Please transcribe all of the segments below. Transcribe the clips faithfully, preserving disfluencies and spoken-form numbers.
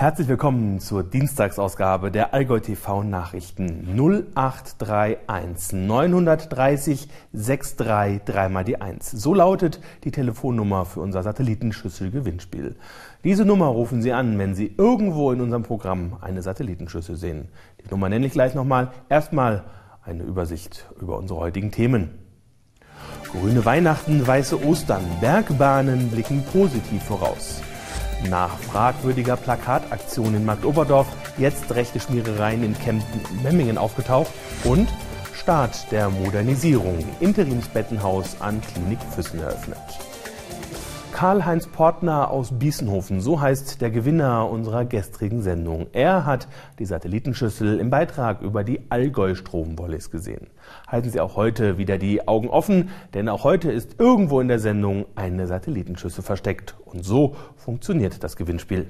Herzlich willkommen zur Dienstagsausgabe der Allgäu T V Nachrichten. null acht drei eins neun drei null sechs drei drei mal die eins. So lautet die Telefonnummer für unser Satellitenschüssel-Gewinnspiel. Diese Nummer rufen Sie an, wenn Sie irgendwo in unserem Programm eine Satellitenschüssel sehen. Die Nummer nenne ich gleich nochmal. Erstmal eine Übersicht über unsere heutigen Themen. Grüne Weihnachten, weiße Ostern, Bergbahnen blicken positiv voraus. Nach fragwürdiger Plakataktion in Marktoberdorf jetzt rechte Schmierereien in Kempten und Memmingen aufgetaucht und Start der Modernisierung. Interimsbettenhaus an Klinik Füssen eröffnet. Karl-Heinz Portner aus Biesenhofen, so heißt der Gewinner unserer gestrigen Sendung. Er hat die Satellitenschüssel im Beitrag über die Allgäu-Stromwollis gesehen. Halten Sie auch heute wieder die Augen offen, denn auch heute ist irgendwo in der Sendung eine Satellitenschüssel versteckt. Und so funktioniert das Gewinnspiel.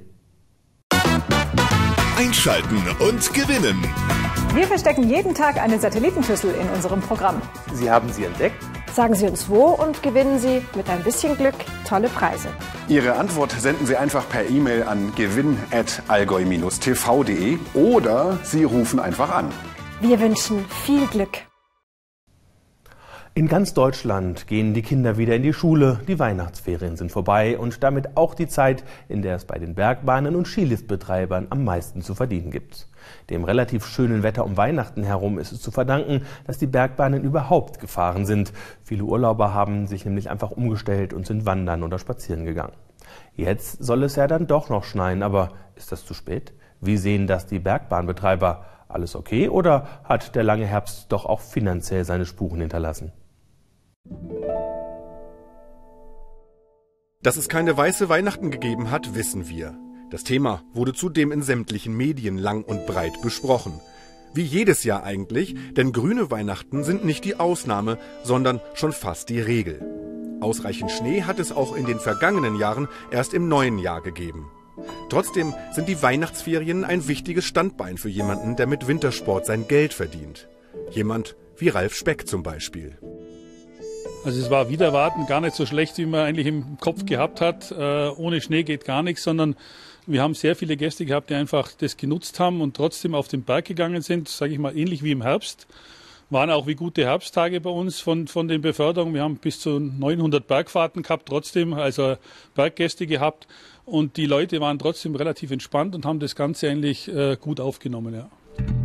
Einschalten und gewinnen. Wir verstecken jeden Tag eine Satellitenschüssel in unserem Programm. Sie haben sie entdeckt? Sagen Sie uns wo und gewinnen Sie mit ein bisschen Glück tolle Preise. Ihre Antwort senden Sie einfach per E-Mail an gewinn at allgäu Bindestrich t v punkt de oder Sie rufen einfach an. Wir wünschen viel Glück. In ganz Deutschland gehen die Kinder wieder in die Schule, die Weihnachtsferien sind vorbei und damit auch die Zeit, in der es bei den Bergbahnen und Skiliftbetreibern am meisten zu verdienen gibt. Dem relativ schönen Wetter um Weihnachten herum ist es zu verdanken, dass die Bergbahnen überhaupt gefahren sind. Viele Urlauber haben sich nämlich einfach umgestellt und sind wandern oder spazieren gegangen. Jetzt soll es ja dann doch noch schneien, aber ist das zu spät? Wie sehen das die Bergbahnbetreiber? Alles okay oder hat der lange Herbst doch auch finanziell seine Spuren hinterlassen? Dass es keine weiße Weihnachten gegeben hat, wissen wir. Das Thema wurde zudem in sämtlichen Medien lang und breit besprochen. Wie jedes Jahr eigentlich, denn grüne Weihnachten sind nicht die Ausnahme, sondern schon fast die Regel. Ausreichend Schnee hat es auch in den vergangenen Jahren erst im neuen Jahr gegeben. Trotzdem sind die Weihnachtsferien ein wichtiges Standbein für jemanden, der mit Wintersport sein Geld verdient. Jemand wie Ralf Speck zum Beispiel. Also es war wider Erwarten gar nicht so schlecht, wie man eigentlich im Kopf gehabt hat. Äh, ohne Schnee geht gar nichts, sondern wir haben sehr viele Gäste gehabt, die einfach das genutzt haben und trotzdem auf den Berg gegangen sind, sage ich mal, ähnlich wie im Herbst. Waren auch wie gute Herbsttage bei uns von, von den Beförderungen. Wir haben bis zu neunhundert Bergfahrten gehabt, trotzdem, also Berggäste gehabt. Und die Leute waren trotzdem relativ entspannt und haben das Ganze eigentlich äh, gut aufgenommen, ja.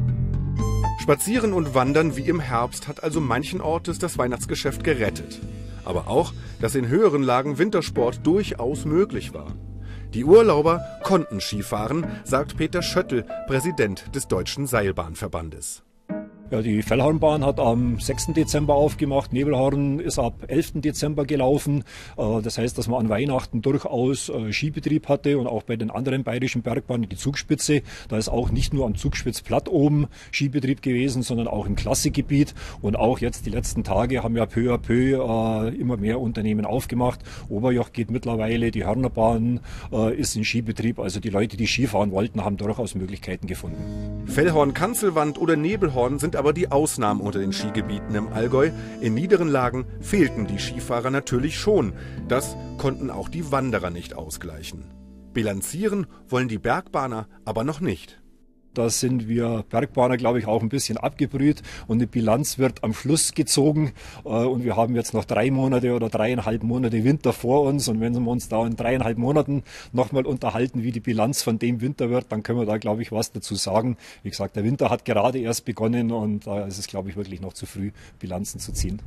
Spazieren und Wandern wie im Herbst hat also manchen Ortes das Weihnachtsgeschäft gerettet. Aber auch, dass in höheren Lagen Wintersport durchaus möglich war. Die Urlauber konnten Skifahren, sagt Peter Schöttl, Präsident des Deutschen Seilbahnverbandes. Ja, die Fellhornbahn hat am sechsten Dezember aufgemacht, Nebelhorn ist ab elften Dezember gelaufen. Das heißt, dass man an Weihnachten durchaus Skibetrieb hatte und auch bei den anderen bayerischen Bergbahnen, die Zugspitze. Da ist auch nicht nur am Zugspitzplatt oben Skibetrieb gewesen, sondern auch im Klassegebiet. Und auch jetzt die letzten Tage haben ja peu à peu immer mehr Unternehmen aufgemacht. Oberjoch geht mittlerweile, die Hörnerbahn ist in Skibetrieb. Also die Leute, die Skifahren wollten, haben durchaus Möglichkeiten gefunden. Fellhorn, Kanzelwand oder Nebelhorn sind aber die Ausnahmen unter den Skigebieten im Allgäu. In niederen Lagen fehlten die Skifahrer natürlich schon. Das konnten auch die Wanderer nicht ausgleichen. Bilanzieren wollen die Bergbahner aber noch nicht. Da sind wir Bergbahner, glaube ich, auch ein bisschen abgebrüht und eine Bilanz wird am Schluss gezogen. Und wir haben jetzt noch drei Monate oder dreieinhalb Monate Winter vor uns. Und wenn wir uns da in dreieinhalb Monaten nochmal unterhalten, wie die Bilanz von dem Winter wird, dann können wir da, glaube ich, was dazu sagen. Wie gesagt, der Winter hat gerade erst begonnen und da ist es, glaube ich, wirklich noch zu früh, Bilanzen zu ziehen.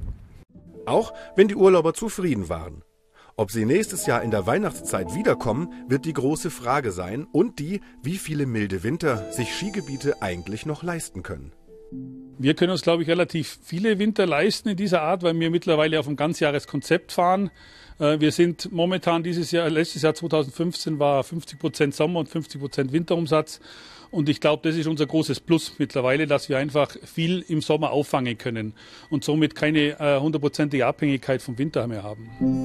Auch wenn die Urlauber zufrieden waren. Ob sie nächstes Jahr in der Weihnachtszeit wiederkommen, wird die große Frage sein und die, wie viele milde Winter sich Skigebiete eigentlich noch leisten können. Wir können uns, glaube ich, relativ viele Winter leisten in dieser Art, weil wir mittlerweile auf ein Ganzjahreskonzept fahren. Wir sind momentan dieses Jahr, letztes Jahr zweitausendfünfzehn war fünfzig Prozent Sommer- und fünfzig Prozent Winterumsatz. Und ich glaube, das ist unser großes Plus mittlerweile, dass wir einfach viel im Sommer auffangen können und somit keine hundertprozentige Abhängigkeit vom Winter mehr haben.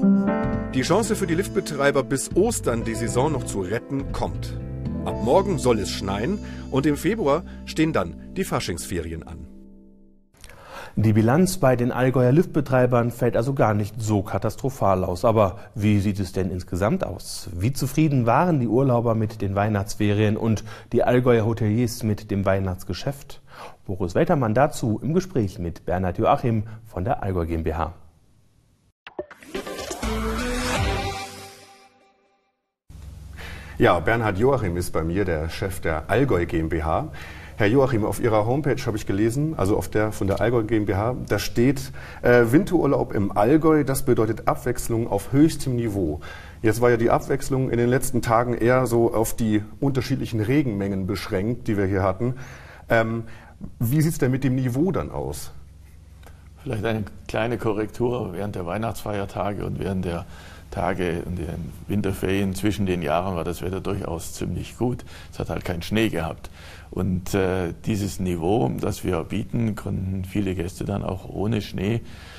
Die Chance für die Liftbetreiber bis Ostern die Saison noch zu retten kommt. Ab morgen soll es schneien und im Februar stehen dann die Faschingsferien an. Die Bilanz bei den Allgäuer Liftbetreibern fällt also gar nicht so katastrophal aus. Aber wie sieht es denn insgesamt aus? Wie zufrieden waren die Urlauber mit den Weihnachtsferien und die Allgäuer Hoteliers mit dem Weihnachtsgeschäft? Boris Weltermann dazu im Gespräch mit Bernhard Joachim von der Allgäu GmbH. Ja, Bernhard Joachim ist bei mir, der Chef der Allgäu GmbH. Herr Joachim, auf Ihrer Homepage habe ich gelesen, also auf der von der Allgäu GmbH, da steht äh, Winterurlaub im Allgäu, das bedeutet Abwechslung auf höchstem Niveau. Jetzt war ja die Abwechslung in den letzten Tagen eher so auf die unterschiedlichen Regenmengen beschränkt, die wir hier hatten. Ähm, wie sieht es denn mit dem Niveau dann aus? Vielleicht eine kleine Korrektur. Während der Weihnachtsfeiertage und während der Tage und den Winterferien zwischen den Jahren war das Wetter durchaus ziemlich gut. Es hat halt keinen Schnee gehabt. Und äh, dieses Niveau, das wir bieten, konnten viele Gäste dann auch ohne Schnee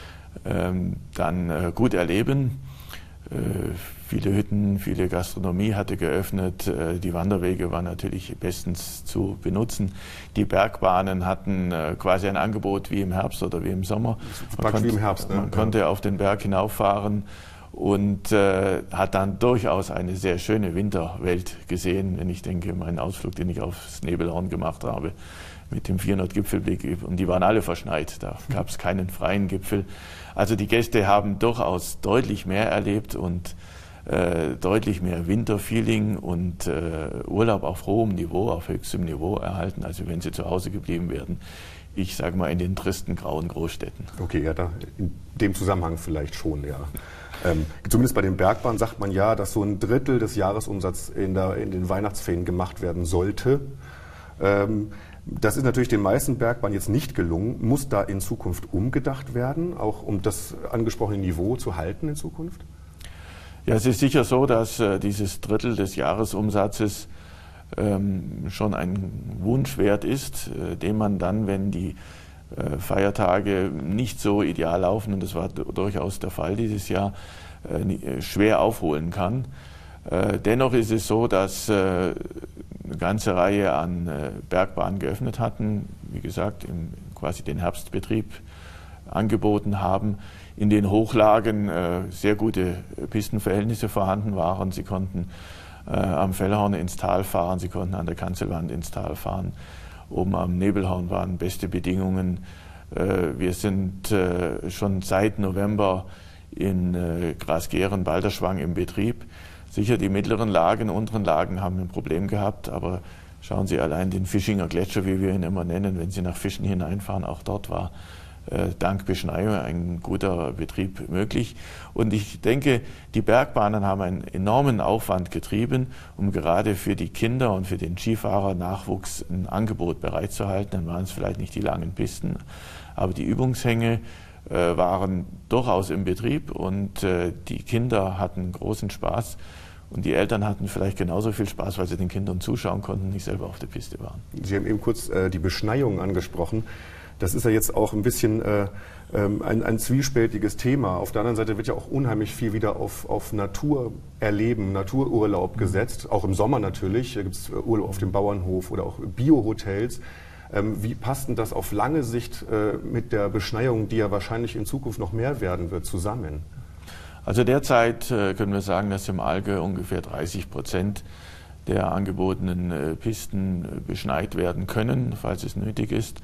ähm, dann äh, gut erleben. Äh, viele Hütten, viele Gastronomie hatte geöffnet. Äh, die Wanderwege waren natürlich bestens zu benutzen. Die Bergbahnen hatten äh, quasi ein Angebot wie im Herbst oder wie im Sommer. Man, konnte, wie im Herbst, ne? man ja. konnte auf den Berg hinauffahren und äh, hat dann durchaus eine sehr schöne Winterwelt gesehen, wenn ich denke, meinen Ausflug, den ich aufs Nebelhorn gemacht habe, mit dem vierhundert-Gipfelblick, und die waren alle verschneit, da gab es keinen freien Gipfel. Also die Gäste haben durchaus deutlich mehr erlebt und äh, deutlich mehr Winterfeeling und äh, Urlaub auf hohem Niveau, auf höchstem Niveau erhalten, also wenn sie zu Hause geblieben wären. Ich sage mal in den tristen, grauen Großstädten. Okay, ja, da in dem Zusammenhang vielleicht schon, ja. Ähm, zumindest bei den Bergbahnen sagt man ja, dass so ein Drittel des Jahresumsatzes in, der, in den Weihnachtsferien gemacht werden sollte. Ähm, das ist natürlich den meisten Bergbahnen jetzt nicht gelungen. Muss da in Zukunft umgedacht werden, auch um das angesprochene Niveau zu halten in Zukunft? Ja, es ist sicher so, dass äh, dieses Drittel des Jahresumsatzes ähm, schon ein Wunschwert ist, äh, den man dann, wenn die Feiertage nicht so ideal laufen, und das war durchaus der Fall dieses Jahr, schwer aufholen kann. Dennoch ist es so, dass eine ganze Reihe an Bergbahnen geöffnet hatten, wie gesagt, im, quasi den Herbstbetrieb angeboten haben, in den Hochlagen sehr gute Pistenverhältnisse vorhanden waren. Sie konnten am Fellhorn ins Tal fahren, sie konnten an der Kanzelwand ins Tal fahren. Oben am Nebelhorn waren beste Bedingungen. Wir sind schon seit November in Grasgeren, Balderschwang im Betrieb. Sicher, die mittleren Lagen, unteren Lagen haben ein Problem gehabt, aber schauen Sie allein den Fischinger Gletscher, wie wir ihn immer nennen, wenn Sie nach Fischen hineinfahren, auch dort war dank Beschneiung ein guter Betrieb möglich. Und ich denke, die Bergbahnen haben einen enormen Aufwand getrieben, um gerade für die Kinder und für den Skifahrer-Nachwuchs ein Angebot bereitzuhalten. Dann waren es vielleicht nicht die langen Pisten, aber die Übungshänge äh, waren durchaus im Betrieb und äh, die Kinder hatten großen Spaß. Und die Eltern hatten vielleicht genauso viel Spaß, weil sie den Kindern zuschauen konnten, nicht selber auf der Piste waren. Sie haben eben kurz äh, die Beschneiung angesprochen. Das ist ja jetzt auch ein bisschen äh, ein, ein zwiespältiges Thema. Auf der anderen Seite wird ja auch unheimlich viel wieder auf, auf Natur erleben, Natururlaub gesetzt, auch im Sommer natürlich. Da gibt es Urlaub auf dem Bauernhof oder auch Biohotels. Ähm, wie passt denn das auf lange Sicht äh, mit der Beschneiung, die ja wahrscheinlich in Zukunft noch mehr werden wird, zusammen? Also derzeit äh, können wir sagen, dass im Allgäu ungefähr dreißig Prozent der angebotenen äh, Pisten äh, beschneit werden können, falls es nötig ist.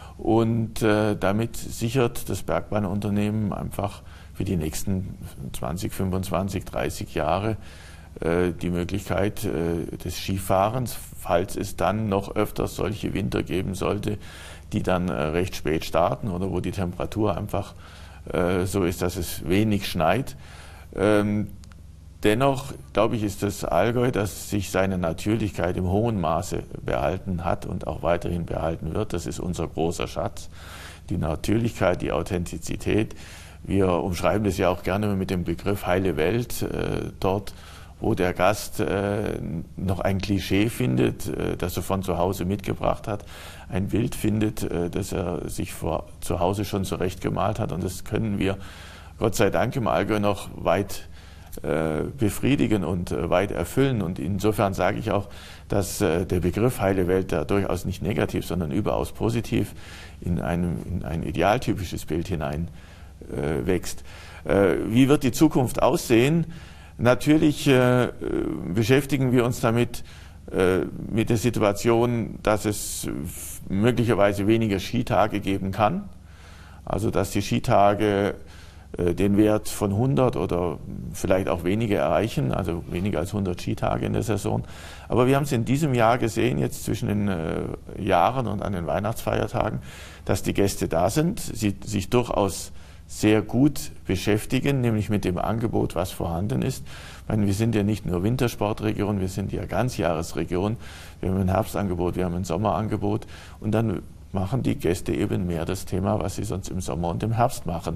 Und äh, damit sichert das Bergbahnunternehmen einfach für die nächsten zwanzig, fünfundzwanzig, dreißig Jahre äh, die Möglichkeit äh, des Skifahrens, falls es dann noch öfters solche Winter geben sollte, die dann äh, recht spät starten oder wo die Temperatur einfach äh, so ist, dass es wenig schneit. Ähm, Dennoch, glaube ich, ist das Allgäu, das sich seine Natürlichkeit im hohen Maße behalten hat und auch weiterhin behalten wird. Das ist unser großer Schatz. Die Natürlichkeit, die Authentizität. Wir umschreiben das ja auch gerne mit dem Begriff heile Welt. Äh, dort, wo der Gast äh, noch ein Klischee findet, äh, das er von zu Hause mitgebracht hat, ein Bild findet, äh, das er sich vor, zu Hause schon zurechtgemalt hat. Und das können wir Gott sei Dank im Allgäu noch weit äh, befriedigen und äh, weit erfüllen. Und insofern sage ich auch, dass äh, der Begriff heile Welt da durchaus nicht negativ, sondern überaus positiv in, einem, in ein idealtypisches Bild hinein äh, wächst. Äh, wie wird die Zukunft aussehen? Natürlich äh, beschäftigen wir uns damit, äh, mit der Situation, dass es möglicherweise weniger Skitage geben kann. Also dass die Skitage äh, den Wert von hundert oder vielleicht auch weniger erreichen, also weniger als hundert Skitage in der Saison. Aber wir haben es in diesem Jahr gesehen, jetzt zwischen den äh, Jahren und an den Weihnachtsfeiertagen, dass die Gäste da sind, sie sich durchaus sehr gut beschäftigen, nämlich mit dem Angebot, was vorhanden ist. Ich meine, wir sind ja nicht nur Wintersportregion, wir sind ja Ganzjahresregion. Wir haben ein Herbstangebot, wir haben ein Sommerangebot und dann machen die Gäste eben mehr das Thema, was sie sonst im Sommer und im Herbst machen.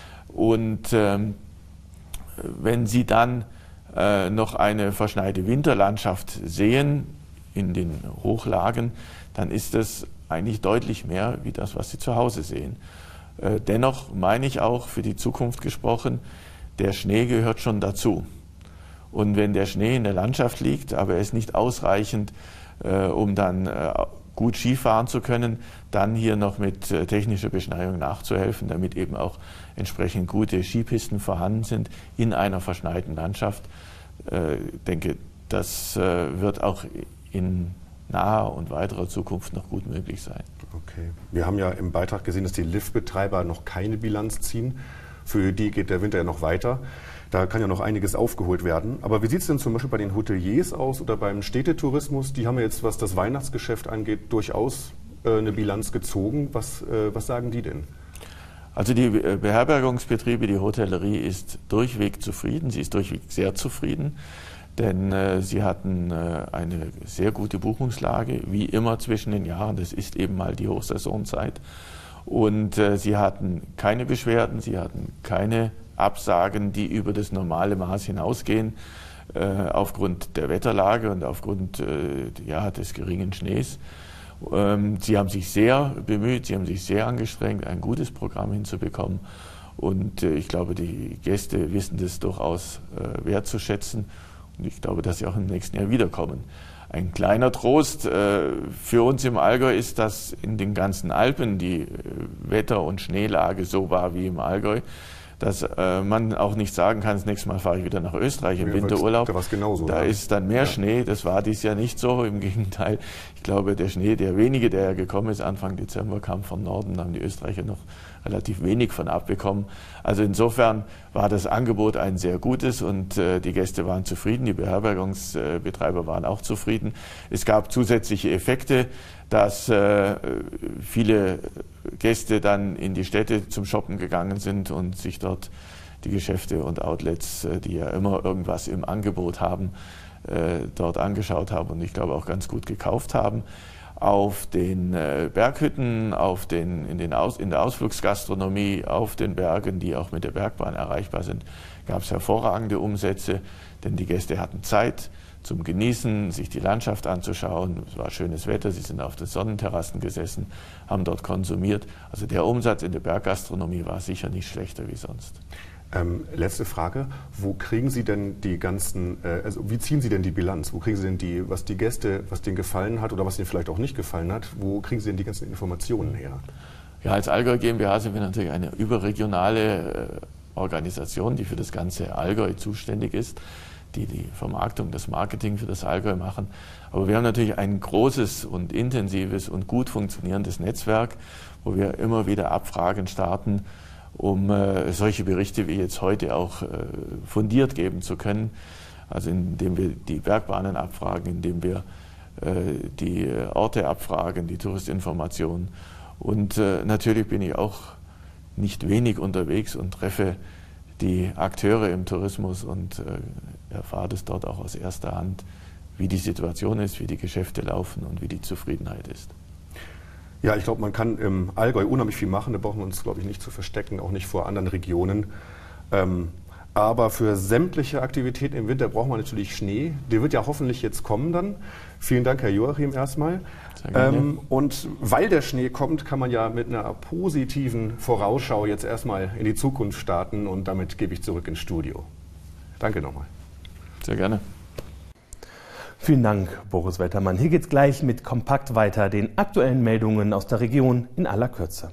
Und ähm, wenn Sie dann äh, noch eine verschneite Winterlandschaft sehen in den Hochlagen, dann ist das eigentlich deutlich mehr wie das, was Sie zu Hause sehen. Äh, dennoch meine ich auch, für die Zukunft gesprochen, der Schnee gehört schon dazu. Und wenn der Schnee in der Landschaft liegt, aber er ist nicht ausreichend, äh, um dann äh, gut Skifahren zu können, dann hier noch mit äh, technischer Beschneiung nachzuhelfen, damit eben auch entsprechend gute Skipisten vorhanden sind in einer verschneiten Landschaft. Ich äh, denke, das äh, wird auch in naher und weiterer Zukunft noch gut möglich sein. Okay. Wir haben ja im Beitrag gesehen, dass die Liftbetreiber noch keine Bilanz ziehen. Für die geht der Winter ja noch weiter. Da kann ja noch einiges aufgeholt werden. Aber wie sieht es denn zum Beispiel bei den Hoteliers aus oder beim Städtetourismus? Die haben ja jetzt, was das Weihnachtsgeschäft angeht, durchaus äh, eine Bilanz gezogen. Was, äh, was sagen die denn? Also die Beherbergungsbetriebe, die Hotellerie ist durchweg zufrieden. Sie ist durchweg sehr zufrieden, denn äh, sie hatten äh, eine sehr gute Buchungslage, wie immer zwischen den Jahren. Das ist eben mal die Hochsaisonzeit. Und äh, sie hatten keine Beschwerden, sie hatten keine Absagen, die über das normale Maß hinausgehen, äh, aufgrund der Wetterlage und aufgrund äh, ja, des geringen Schnees. Ähm, sie haben sich sehr bemüht, sie haben sich sehr angestrengt, ein gutes Programm hinzubekommen. Und äh, ich glaube, die Gäste wissen das durchaus äh, wertzuschätzen. Und ich glaube, dass sie auch im nächsten Jahr wiederkommen. Ein kleiner Trost äh, für uns im Allgäu ist, dass in den ganzen Alpen die äh, Wetter- und Schneelage so war wie im Allgäu, dass äh, man auch nicht sagen kann, das nächste Mal fahre ich wieder nach Österreich im ja, Winterurlaub. Da, genauso, da ja. ist dann mehr ja. Schnee, das war dies Jahr nicht so, im Gegenteil. Ich glaube, der Schnee, der wenige, der ja gekommen ist, Anfang Dezember kam vom Norden, da haben die Österreicher noch relativ wenig von abbekommen. Also insofern war das Angebot ein sehr gutes und äh, die Gäste waren zufrieden, die Beherbergungsbetreiber waren auch zufrieden. Es gab zusätzliche Effekte, dass äh, viele Gäste dann in die Städte zum Shoppen gegangen sind und sich dort die Geschäfte und Outlets, äh, die ja immer irgendwas im Angebot haben, äh, dort angeschaut haben und ich glaube auch ganz gut gekauft haben. Auf den äh, Berghütten, auf den, in, den Aus, in der Ausflugsgastronomie, auf den Bergen, die auch mit der Bergbahn erreichbar sind, gab es hervorragende Umsätze, denn die Gäste hatten Zeit zum Genießen, sich die Landschaft anzuschauen. Es war schönes Wetter, sie sind auf den Sonnenterrassen gesessen, haben dort konsumiert. Also der Umsatz in der Berggastronomie war sicher nicht schlechter wie sonst. Ähm, letzte Frage, wo kriegen Sie denn die ganzen, äh, also wie ziehen Sie denn die Bilanz? Wo kriegen Sie denn die, was die Gäste, was denen gefallen hat oder was ihnen vielleicht auch nicht gefallen hat, wo kriegen Sie denn die ganzen Informationen her? Ja, als Allgäu GmbH sind wir natürlich eine überregionale äh, Organisation, die für das ganze Allgäu zuständig ist, die die Vermarktung, das Marketing für das Allgäu machen. Aber wir haben natürlich ein großes und intensives und gut funktionierendes Netzwerk, wo wir immer wieder Abfragen starten, um äh, solche Berichte wie jetzt heute auch äh, fundiert geben zu können. Also indem wir die Bergbahnen abfragen, indem wir äh, die Orte abfragen, die Touristinformationen. Und äh, natürlich bin ich auch nicht wenig unterwegs und treffe die Akteure im Tourismus und äh, erfahre das dort auch aus erster Hand, wie die Situation ist, wie die Geschäfte laufen und wie die Zufriedenheit ist. Ja, ich glaube, man kann im Allgäu unheimlich viel machen. Da brauchen wir uns, glaube ich, nicht zu verstecken, auch nicht vor anderen Regionen. Ähm, aber für sämtliche Aktivitäten im Winter braucht man natürlich Schnee. Der wird ja hoffentlich jetzt kommen dann. Vielen Dank, Herr Joachim, erstmal. Ähm, und weil der Schnee kommt, kann man ja mit einer positiven Vorausschau jetzt erstmal in die Zukunft starten. Und damit gebe ich zurück ins Studio. Danke nochmal. Sehr gerne. Vielen Dank, Boris Wettermann. Hier geht's gleich mit Kompakt weiter, den aktuellen Meldungen aus der Region in aller Kürze.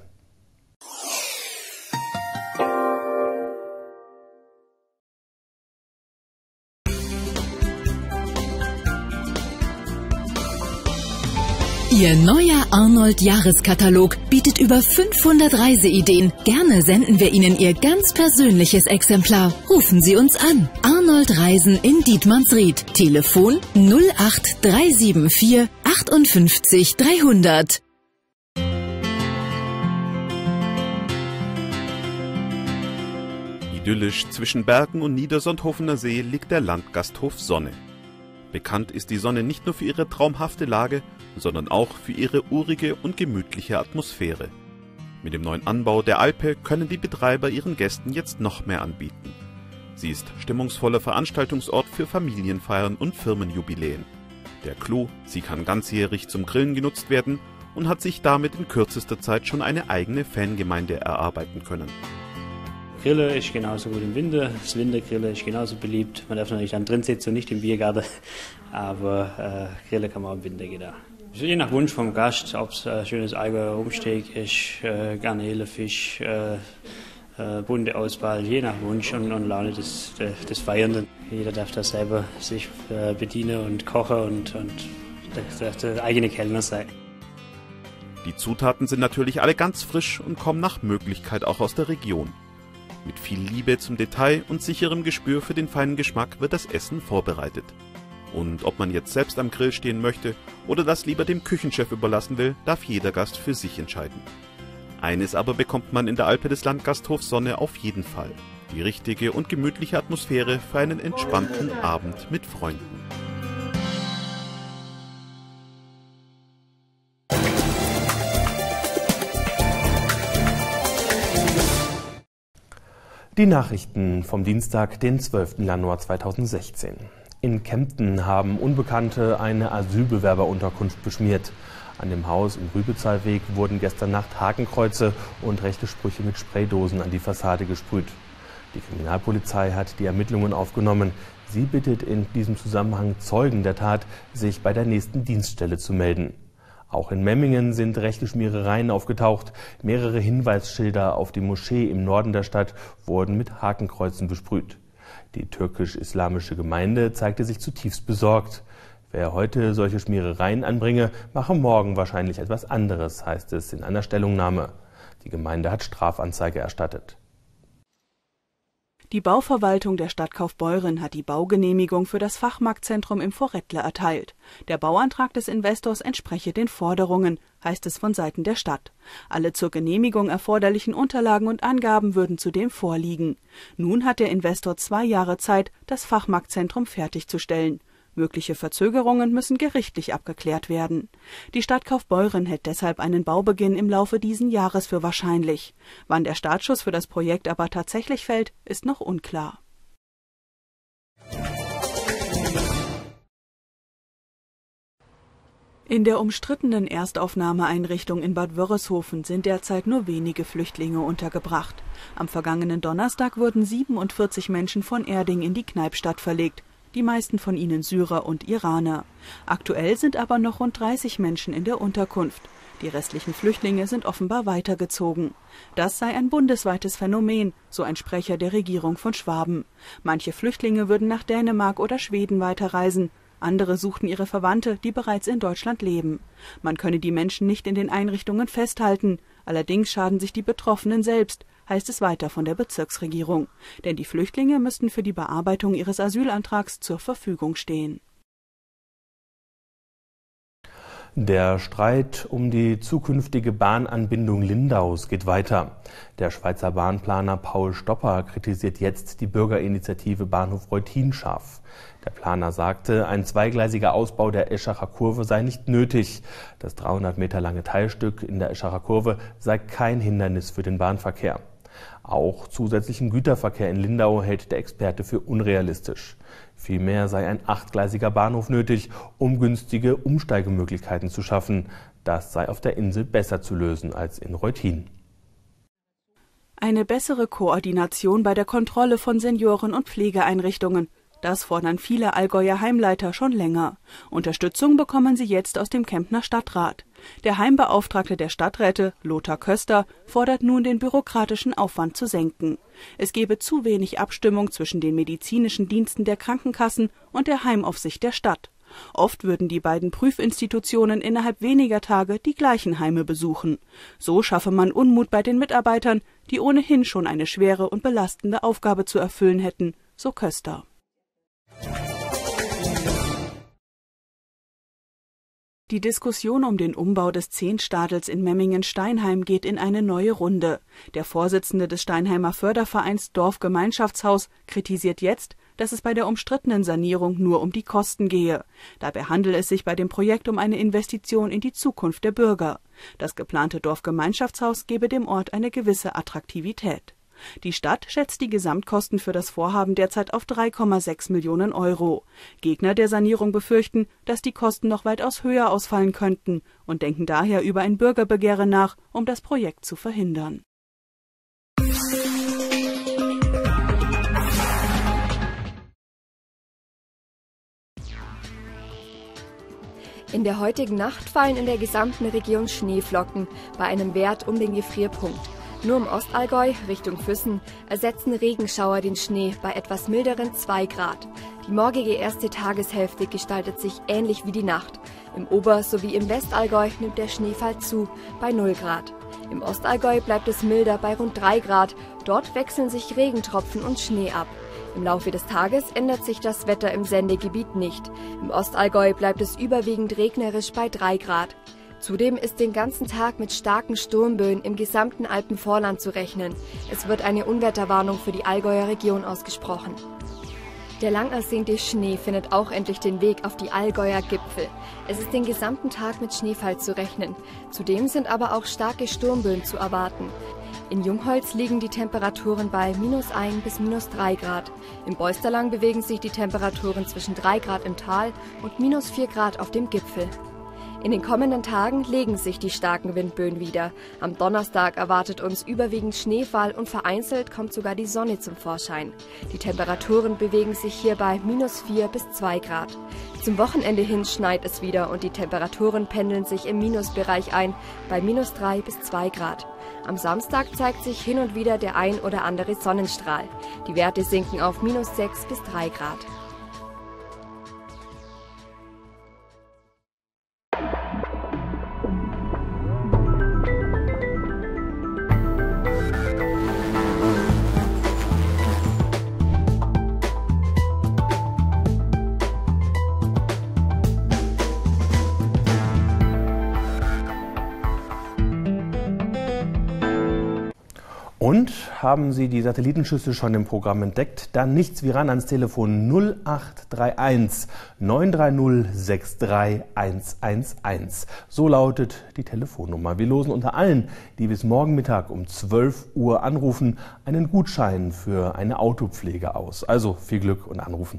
Ihr neuer Arnold-Jahreskatalog bietet über fünfhundert Reiseideen. Gerne senden wir Ihnen Ihr ganz persönliches Exemplar. Rufen Sie uns an. Arnold Reisen in Dietmannsried. Telefon null acht drei sieben vier achtundfünfzig dreihundert. Idyllisch zwischen Bergen und Niedersondhofener See liegt der Landgasthof Sonne. Bekannt ist die Sonne nicht nur für ihre traumhafte Lage, sondern auch für ihre urige und gemütliche Atmosphäre. Mit dem neuen Anbau der Alpe können die Betreiber ihren Gästen jetzt noch mehr anbieten. Sie ist stimmungsvoller Veranstaltungsort für Familienfeiern und Firmenjubiläen. Der Clou, sie kann ganzjährig zum Grillen genutzt werden und hat sich damit in kürzester Zeit schon eine eigene Fangemeinde erarbeiten können. Grille ist genauso gut im Winter, das Wintergrillen ist genauso beliebt. Man darf natürlich dann drin sitzen und nicht im Biergarten, aber äh, Grillen kann man auch im Winter gehen. Je nach Wunsch vom Gast, ob es äh, schönes Allgäuer Rumsteak ist, äh, Garnele, Fisch, äh, äh, bunte Auswahl, je nach Wunsch und, und Laune des, des, des Feiernden. Jeder darf da selber sich äh, bedienen und kochen und, und der, der eigene Kellner sein. Die Zutaten sind natürlich alle ganz frisch und kommen nach Möglichkeit auch aus der Region. Mit viel Liebe zum Detail und sicherem Gespür für den feinen Geschmack wird das Essen vorbereitet. Und ob man jetzt selbst am Grill stehen möchte oder das lieber dem Küchenchef überlassen will, darf jeder Gast für sich entscheiden. Eines aber bekommt man in der Alpe des Landgasthofs Sonne auf jeden Fall: die richtige und gemütliche Atmosphäre für einen entspannten Abend mit Freunden. Die Nachrichten vom Dienstag, den zwölften Januar zweitausendsechzehn. In Kempten haben Unbekannte eine Asylbewerberunterkunft beschmiert. An dem Haus im Rübezahlweg wurden gestern Nacht Hakenkreuze und rechte Sprüche mit Spraydosen an die Fassade gesprüht. Die Kriminalpolizei hat die Ermittlungen aufgenommen. Sie bittet in diesem Zusammenhang Zeugen der Tat, sich bei der nächsten Dienststelle zu melden. Auch in Memmingen sind rechte Schmierereien aufgetaucht. Mehrere Hinweisschilder auf die Moschee im Norden der Stadt wurden mit Hakenkreuzen besprüht. Die türkisch-islamische Gemeinde zeigte sich zutiefst besorgt. Wer heute solche Schmierereien anbringe, mache morgen wahrscheinlich etwas anderes, heißt es in einer Stellungnahme. Die Gemeinde hat Strafanzeige erstattet. Die Bauverwaltung der Stadt Kaufbeuren hat die Baugenehmigung für das Fachmarktzentrum im Vorrättle erteilt. Der Bauantrag des Investors entspreche den Forderungen, heißt es von Seiten der Stadt. Alle zur Genehmigung erforderlichen Unterlagen und Angaben würden zudem vorliegen. Nun hat der Investor zwei Jahre Zeit, das Fachmarktzentrum fertigzustellen. Mögliche Verzögerungen müssen gerichtlich abgeklärt werden. Die Stadt Kaufbeuren hält deshalb einen Baubeginn im Laufe diesen Jahres für wahrscheinlich. Wann der Startschuss für das Projekt aber tatsächlich fällt, ist noch unklar. In der umstrittenen Erstaufnahmeeinrichtung in Bad Wörishofen sind derzeit nur wenige Flüchtlinge untergebracht. Am vergangenen Donnerstag wurden siebenundvierzig Menschen von Erding in die Kneipstadt verlegt. Die meisten von ihnen Syrer und Iraner. Aktuell sind aber noch rund dreißig Menschen in der Unterkunft. Die restlichen Flüchtlinge sind offenbar weitergezogen. Das sei ein bundesweites Phänomen, so ein Sprecher der Regierung von Schwaben. Manche Flüchtlinge würden nach Dänemark oder Schweden weiterreisen. Andere suchten ihre Verwandte, die bereits in Deutschland leben. Man könne die Menschen nicht in den Einrichtungen festhalten. Allerdings schaden sich die Betroffenen selbst, heißt es weiter von der Bezirksregierung. Denn die Flüchtlinge müssten für die Bearbeitung ihres Asylantrags zur Verfügung stehen. Der Streit um die zukünftige Bahnanbindung Lindaus geht weiter. Der Schweizer Bahnplaner Paul Stopper kritisiert jetzt die Bürgerinitiative Bahnhof Reutin scharf. Der Planer sagte, ein zweigleisiger Ausbau der Eschacher Kurve sei nicht nötig. Das dreihundert Meter lange Teilstück in der Eschacher Kurve sei kein Hindernis für den Bahnverkehr. Auch zusätzlichen Güterverkehr in Lindau hält der Experte für unrealistisch. Vielmehr sei ein achtgleisiger Bahnhof nötig, um günstige Umsteigemöglichkeiten zu schaffen. Das sei auf der Insel besser zu lösen als in Reutin. Eine bessere Koordination bei der Kontrolle von Senioren- und Pflegeeinrichtungen. Das fordern viele Allgäuer Heimleiter schon länger. Unterstützung bekommen sie jetzt aus dem Kemptner Stadtrat. Der Heimbeauftragte der Stadträte, Lothar Köster, fordert nun, den bürokratischen Aufwand zu senken. Es gebe zu wenig Abstimmung zwischen den medizinischen Diensten der Krankenkassen und der Heimaufsicht der Stadt. Oft würden die beiden Prüfinstitutionen innerhalb weniger Tage die gleichen Heime besuchen. So schaffe man Unmut bei den Mitarbeitern, die ohnehin schon eine schwere und belastende Aufgabe zu erfüllen hätten, so Köster. Die Diskussion um den Umbau des Zehntstadels in Memmingen-Steinheim geht in eine neue Runde. Der Vorsitzende des Steinheimer Fördervereins Dorfgemeinschaftshaus kritisiert jetzt, dass es bei der umstrittenen Sanierung nur um die Kosten gehe. Dabei handelt es sich bei dem Projekt um eine Investition in die Zukunft der Bürger. Das geplante Dorfgemeinschaftshaus gebe dem Ort eine gewisse Attraktivität. Die Stadt schätzt die Gesamtkosten für das Vorhaben derzeit auf drei Komma sechs Millionen Euro. Gegner der Sanierung befürchten, dass die Kosten noch weitaus höher ausfallen könnten und denken daher über ein Bürgerbegehren nach, um das Projekt zu verhindern. In der heutigen Nacht fallen in der gesamten Region Schneeflocken bei einem Wert um den Gefrierpunkt. Nur im Ostallgäu, Richtung Füssen, ersetzen Regenschauer den Schnee bei etwas milderen zwei Grad. Die morgige erste Tageshälfte gestaltet sich ähnlich wie die Nacht. Im Ober- sowie im Westallgäu nimmt der Schneefall zu, bei null Grad. Im Ostallgäu bleibt es milder bei rund drei Grad. Dort wechseln sich Regentropfen und Schnee ab. Im Laufe des Tages ändert sich das Wetter im Sendegebiet nicht. Im Ostallgäu bleibt es überwiegend regnerisch bei drei Grad. Zudem ist den ganzen Tag mit starken Sturmböen im gesamten Alpenvorland zu rechnen. Es wird eine Unwetterwarnung für die Allgäuer Region ausgesprochen. Der lang ersehnte Schnee findet auch endlich den Weg auf die Allgäuer Gipfel. Es ist den gesamten Tag mit Schneefall zu rechnen. Zudem sind aber auch starke Sturmböen zu erwarten. In Jungholz liegen die Temperaturen bei minus eins bis minus drei Grad. Im Beusterlang bewegen sich die Temperaturen zwischen drei Grad im Tal und minus vier Grad auf dem Gipfel. In den kommenden Tagen legen sich die starken Windböen wieder. Am Donnerstag erwartet uns überwiegend Schneefall und vereinzelt kommt sogar die Sonne zum Vorschein. Die Temperaturen bewegen sich hier bei minus vier bis zwei Grad. Zum Wochenende hin schneit es wieder und die Temperaturen pendeln sich im Minusbereich ein, bei minus drei bis zwei Grad. Am Samstag zeigt sich hin und wieder der ein oder andere Sonnenstrahl. Die Werte sinken auf minus sechs bis drei Grad. Und haben Sie die Satellitenschüssel schon im Programm entdeckt? Dann nichts wie ran ans Telefon null acht drei eins neun drei null sechs drei eins eins eins. So lautet die Telefonnummer. Wir losen unter allen, die bis morgen Mittag um zwölf Uhr anrufen, einen Gutschein für eine Autopflege aus. Also viel Glück und anrufen.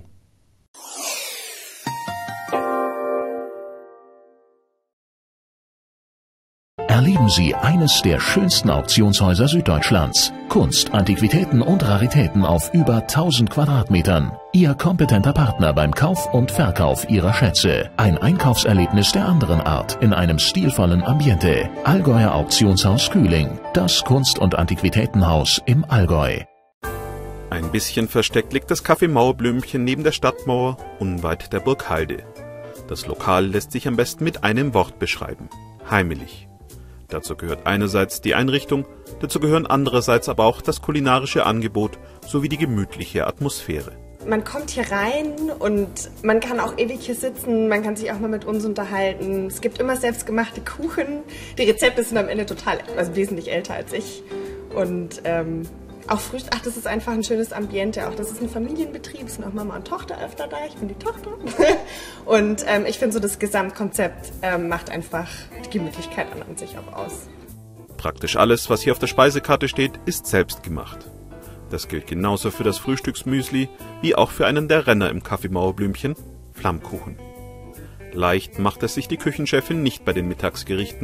Erleben Sie eines der schönsten Auktionshäuser Süddeutschlands. Kunst, Antiquitäten und Raritäten auf über tausend Quadratmetern. Ihr kompetenter Partner beim Kauf und Verkauf Ihrer Schätze. Ein Einkaufserlebnis der anderen Art in einem stilvollen Ambiente. Allgäuer Auktionshaus Kühling. Das Kunst- und Antiquitätenhaus im Allgäu. Ein bisschen versteckt liegt das Café Mauerblümchen neben der Stadtmauer, unweit der Burg Halde. Das Lokal lässt sich am besten mit einem Wort beschreiben: heimelig. Dazu gehört einerseits die Einrichtung, dazu gehören andererseits aber auch das kulinarische Angebot sowie die gemütliche Atmosphäre. Man kommt hier rein und man kann auch ewig hier sitzen, man kann sich auch mal mit uns unterhalten. Es gibt immer selbstgemachte Kuchen. Die Rezepte sind am Ende total, also wesentlich älter als ich. Und ähm, auch Frühstück, ach, das ist einfach ein schönes Ambiente. Auch das ist ein Familienbetrieb, es sind auch Mama und Tochter öfter da. Ich bin die Tochter. Und ähm, ich finde so, das Gesamtkonzept ähm, macht einfach die Gemütlichkeit an sich auch aus. Praktisch alles, was hier auf der Speisekarte steht, ist selbst gemacht. Das gilt genauso für das Frühstücksmüsli wie auch für einen der Renner im Café Mauerblümchen, Flammkuchen. Leicht macht es sich die Küchenchefin nicht bei den Mittagsgerichten.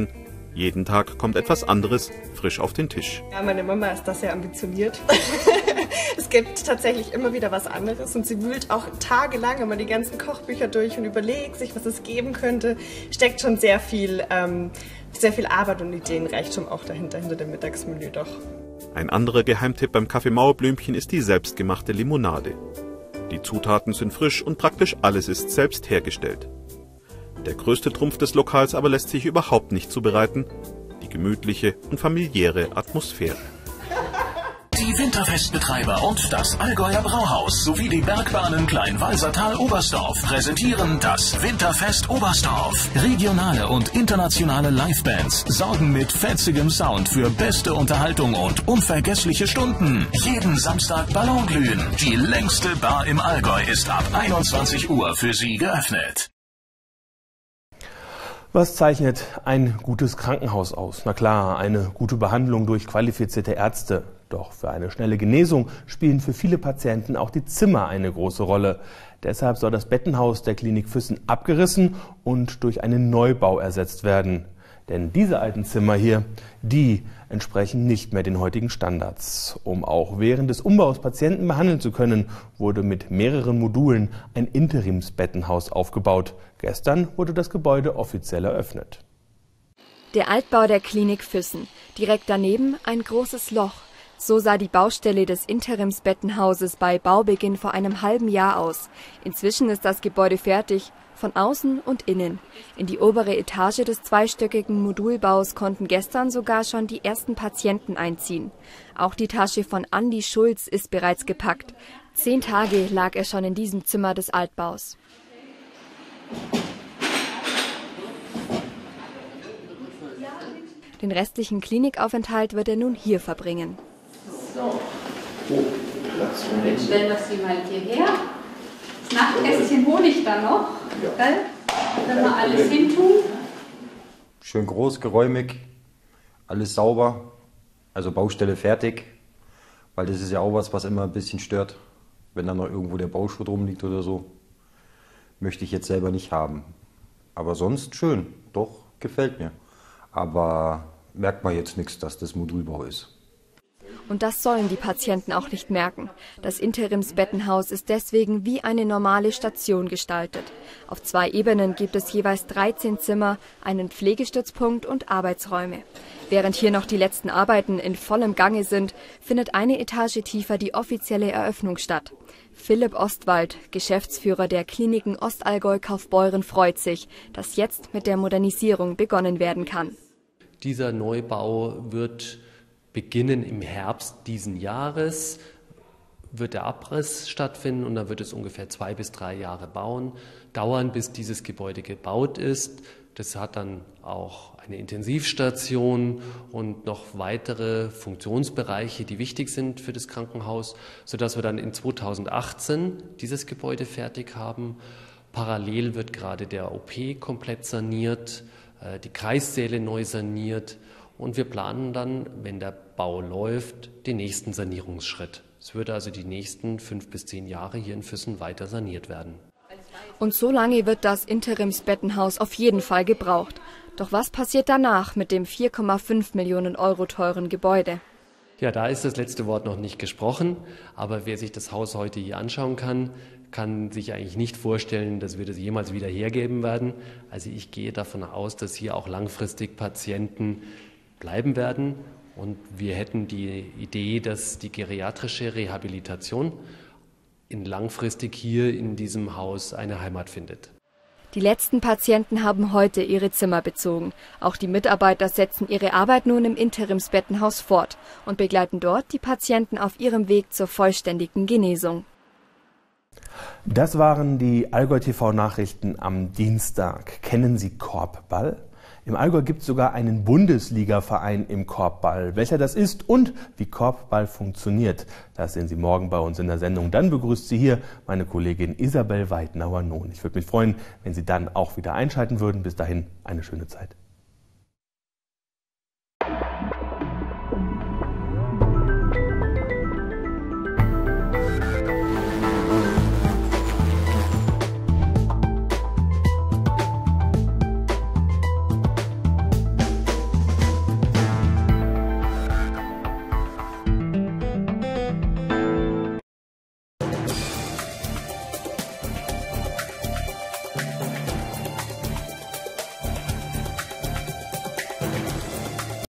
Jeden Tag kommt etwas anderes frisch auf den Tisch. Ja, meine Mama ist da sehr ambitioniert. Es gibt tatsächlich immer wieder was anderes und sie wühlt auch tagelang immer die ganzen Kochbücher durch und überlegt sich, was es geben könnte. Steckt schon sehr viel, ähm, sehr viel Arbeit und Ideenreichtum auch dahinter, hinter dem Mittagsmenü doch. Ein anderer Geheimtipp beim Café Mauerblümchen ist die selbstgemachte Limonade. Die Zutaten sind frisch und praktisch alles ist selbst hergestellt. Der größte Trumpf des Lokals aber lässt sich überhaupt nicht zubereiten: die gemütliche und familiäre Atmosphäre. Die Winterfestbetreiber und das Allgäuer Brauhaus sowie die Bergbahnen Kleinwalsertal-Oberstdorf präsentieren das Winterfest Oberstdorf. Regionale und internationale Livebands sorgen mit fetzigem Sound für beste Unterhaltung und unvergessliche Stunden. Jeden Samstag Ballonglühen. Die längste Bar im Allgäu ist ab einundzwanzig Uhr für Sie geöffnet. Was zeichnet ein gutes Krankenhaus aus? Na klar, eine gute Behandlung durch qualifizierte Ärzte. Doch für eine schnelle Genesung spielen für viele Patienten auch die Zimmer eine große Rolle. Deshalb soll das Bettenhaus der Klinik Füssen abgerissen und durch einen Neubau ersetzt werden. Denn diese alten Zimmer hier, die entsprechen nicht mehr den heutigen Standards. Um auch während des Umbaus Patienten behandeln zu können, wurde mit mehreren Modulen ein Interimsbettenhaus aufgebaut. Gestern wurde das Gebäude offiziell eröffnet. Der Altbau der Klinik Füssen. Direkt daneben ein großes Loch. So sah die Baustelle des Interimsbettenhauses bei Baubeginn vor einem halben Jahr aus. Inzwischen ist das Gebäude fertig, von außen und innen. In die obere Etage des zweistöckigen Modulbaus konnten gestern sogar schon die ersten Patienten einziehen. Auch die Tasche von Andi Schulz ist bereits gepackt. Zehn Tage lag er schon in diesem Zimmer des Altbaus. Den restlichen Klinikaufenthalt wird er nun hier verbringen. So, dann stellen wir sie mal hierher. Das Nachtässchen Honig dann noch, ja. Gell? Wenn wir alles hintun. Schön groß, geräumig, alles sauber, also Baustelle fertig, weil das ist ja auch was, was immer ein bisschen stört, wenn da noch irgendwo der Bauschutt rumliegt oder so. Möchte ich jetzt selber nicht haben. Aber sonst schön, doch, gefällt mir. Aber merkt man jetzt nichts, dass das Modulbau ist. Und das sollen die Patienten auch nicht merken. Das Interimsbettenhaus ist deswegen wie eine normale Station gestaltet. Auf zwei Ebenen gibt es jeweils dreizehn Zimmer, einen Pflegestützpunkt und Arbeitsräume. Während hier noch die letzten Arbeiten in vollem Gange sind, findet eine Etage tiefer die offizielle Eröffnung statt. Philipp Ostwald, Geschäftsführer der Kliniken Ostallgäu-Kaufbeuren, freut sich, dass jetzt mit der Modernisierung begonnen werden kann. Dieser Neubau wird beginnen im Herbst diesen Jahres, wird der Abriss stattfinden und dann wird es ungefähr zwei bis drei Jahre bauen, dauern, bis dieses Gebäude gebaut ist. Das hat dann auch eine Intensivstation und noch weitere Funktionsbereiche, die wichtig sind für das Krankenhaus, sodass wir dann in zweitausendachtzehn dieses Gebäude fertig haben. Parallel wird gerade der O P komplett saniert, die Kreissäle neu saniert. Und wir planen dann, wenn der Bau läuft, den nächsten Sanierungsschritt. Es würde also die nächsten fünf bis zehn Jahre hier in Füssen weiter saniert werden. Und so lange wird das Interimsbettenhaus auf jeden Fall gebraucht. Doch was passiert danach mit dem vier Komma fünf Millionen Euro teuren Gebäude? Ja, da ist das letzte Wort noch nicht gesprochen. Aber wer sich das Haus heute hier anschauen kann, kann sich eigentlich nicht vorstellen, dass wir das jemals wieder hergeben werden. Also ich gehe davon aus, dass hier auch langfristig Patienten bleiben werden. Und wir hätten die Idee, dass die geriatrische Rehabilitation in langfristig hier in diesem Haus eine Heimat findet. Die letzten Patienten haben heute ihre Zimmer bezogen. Auch die Mitarbeiter setzen ihre Arbeit nun im Interimsbettenhaus fort und begleiten dort die Patienten auf ihrem Weg zur vollständigen Genesung. Das waren die Allgäu T V-Nachrichten am Dienstag. Kennen Sie Korbball? Im Allgäu gibt es sogar einen Bundesligaverein im Korbball. Welcher das ist und wie Korbball funktioniert, das sehen Sie morgen bei uns in der Sendung. Dann begrüßt Sie hier meine Kollegin Isabel Weidnauer-Nohn. Ich würde mich freuen, wenn Sie dann auch wieder einschalten würden. Bis dahin eine schöne Zeit.